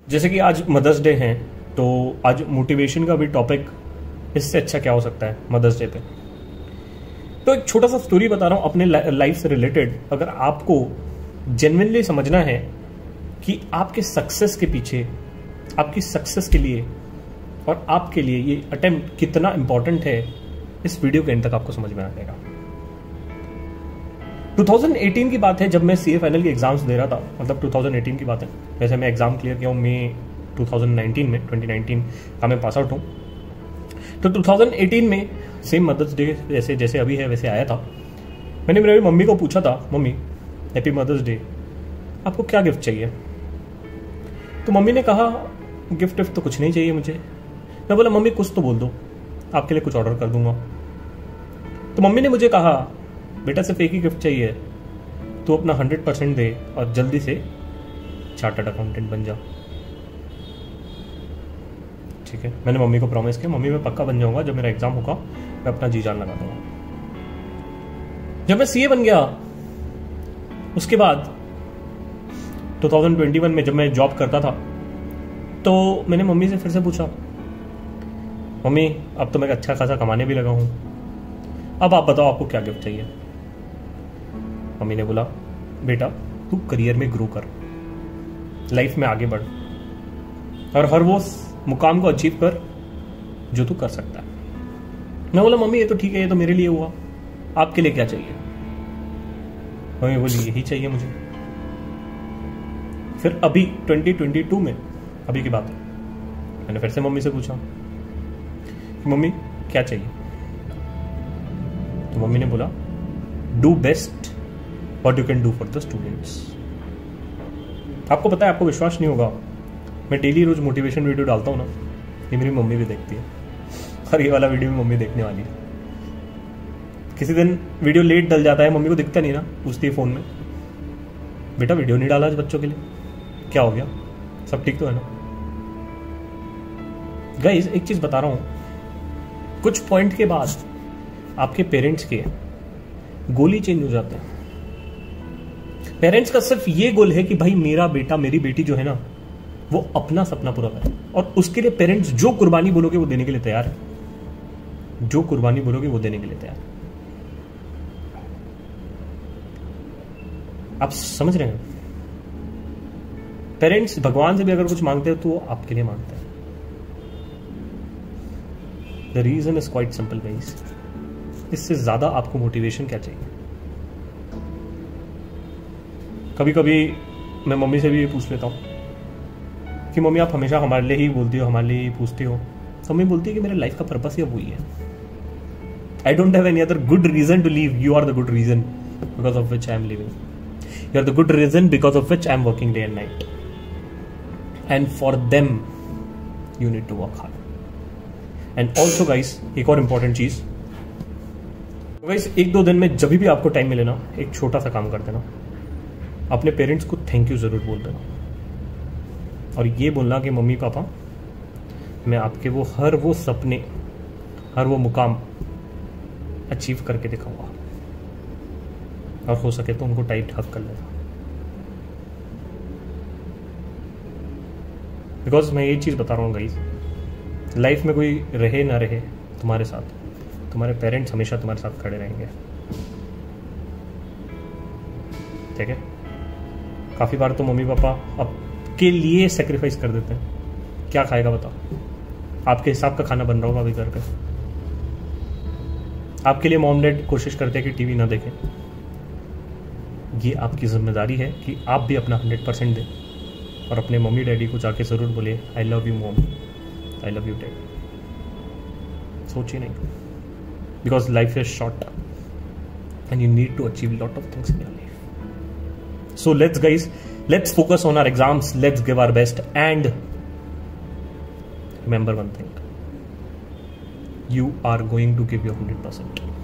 जैसे कि आज मदर्स डे है, तो आज मोटिवेशन का भी टॉपिक इससे अच्छा क्या हो सकता है मदर्स डे पे। तो एक छोटा सा स्टोरी बता रहा हूँ अपने लाइफ से रिलेटेड। अगर आपको जेन्युइनली समझना है कि आपके सक्सेस के पीछे, आपकी सक्सेस के लिए और आपके लिए ये अटेम्प्ट कितना इंपॉर्टेंट है, इस वीडियो के एंड तक आपको समझ में आ जाएगा। 2018 की बात है, जब मैं सीए फाइनल की एग्जाम्स दे रहा था, मतलब 2018 की बात है। वैसे मैं एग्जाम क्लियर किया हूँ मई 2019 में, 2019 का मैं पास आउट हूँ। तो 2018 में सेम मदर्स डे जैसे अभी है वैसे आया था। मैंने मेरी मम्मी को पूछा था, मम्मी हैप्पी मदर्स डे, आपको क्या गिफ्ट चाहिए? तो मम्मी ने कहा गिफ्ट तो कुछ नहीं चाहिए मुझे। मैं बोला मम्मी कुछ तो बोल दो, आपके लिए कुछ ऑर्डर कर दूंगा। तो मम्मी ने मुझे कहा बेटा सिर्फ एक ही गिफ्ट चाहिए, तू अपना 100% दे और जल्दी से चार्टर्ड अकाउंटेंट बन जा। ठीक है, मैंने मम्मी को प्रॉमिस किया मम्मी मैं पक्का बन जाऊंगा, जब मेरा एग्जाम होगा मैं अपना जी जान लगा दूंगा। जब मैं सीए बन गया, उसके बाद 2021 में जब मैं जॉब करता था, तो मैंने मम्मी से फिर से पूछा मम्मी अब तो मैं अच्छा खासा कमाने भी लगा हूं, अब आप बताओ आपको क्या गिफ्ट चाहिए? मम्मी ने बोला बेटा तू करियर में ग्रो कर, लाइफ में आगे बढ़ और हर वो मुकाम को अचीव कर जो तू कर सकता है। मैं बोला मम्मी ये तो ठीक है, ये तो मेरे लिए हुआ, आपके लिए क्या चाहिए? मम्मी बोली यही चाहिए मुझे। फिर अभी 2022 में, अभी की बात है, मैंने फिर से मम्मी से पूछा कि मम्मी क्या चाहिए? तो मम्मी ने बोला do best what you can do for the students. आपको पता है, आपको विश्वास नहीं होगा, मैं डेली रोज मोटिवेशन वीडियो डालता हूँ ना, ये मेरी मम्मी भी देखती है और ये वाला वीडियो भी मम्मी देखने वाली है। किसी दिन वीडियो लेट डल जाता है, मम्मी को दिखता नहीं ना, पूछती है फोन में बेटा वीडियो नहीं डाला आज बच्चों के लिए, क्या हो गया, सब ठीक तो है ना? गाइस एक चीज बता रहा हूं, कुछ पॉइंट के बाद आपके पेरेंट्स के गोल ही चेंज हो जाते हैं। पेरेंट्स का सिर्फ ये गोल है कि भाई मेरा बेटा मेरी बेटी जो है ना वो अपना सपना पूरा करे, और उसके लिए पेरेंट्स जो कुर्बानी बोलोगे वो देने के लिए तैयार है, जो कुर्बानी बोलोगे वो देने के लिए तैयार है। आप समझ रहे हैं? पेरेंट्स भगवान से भी अगर कुछ मांगते हैं तो वो आपके लिए मांगते हैं। The reason is quite simple guys, इससे ज्यादा आपको मोटिवेशन क्या चाहिए? कभी कभी मैं मम्मी से भी ये पूछ लेता हूं कि मम्मी आप हमेशा हमारे लिए ही बोलती हो, हमारे लिए ही पूछती हो। तो मम्मी बोलती है कि मेरे लाइफ का पर्पस ही अब वही है। I don't have any other good reason to leave, you are the good reason because of which I am living, you are the good reason because of which I am working day and night, and for them you need to work hard. And also guys एक और important चीज, guys 1-2 दिन में जब भी आपको time मिले ना, एक छोटा सा काम कर देना, अपने पेरेंट्स को थैंक यू जरूर बोल देना और ये बोलना कि मम्मी पापा मैं आपके हर वो सपने, हर वो मुकाम अचीव करके दिखाऊंगा, और हो सके तो उनको टाइट हक कर लेना। बिकॉज मैं ये चीज बता रहा हूँ गाइस, लाइफ में कोई रहे ना रहे तुम्हारे साथ, तुम्हारे पेरेंट्स हमेशा तुम्हारे साथ खड़े रहेंगे। ठीक है, काफी बार तो मम्मी पापा आपके लिए सेक्रीफाइस कर देते हैं। क्या खाएगा बताओ, आपके हिसाब का खाना बन रहा होगा अभी घर पे, आपके लिए मॉम डैड कोशिश करते हैं कि टीवी ना देखें। ये आपकी जिम्मेदारी है कि आप भी अपना 100% दें और अपने मम्मी डैडी को जाके जरूर बोले I love you mom, I love you dad. सोचिए नहीं, because life is short and you need to achieve lot of things in your life. So let's focus on our exams, let's give our best, and remember one thing, you are going to give your 100%.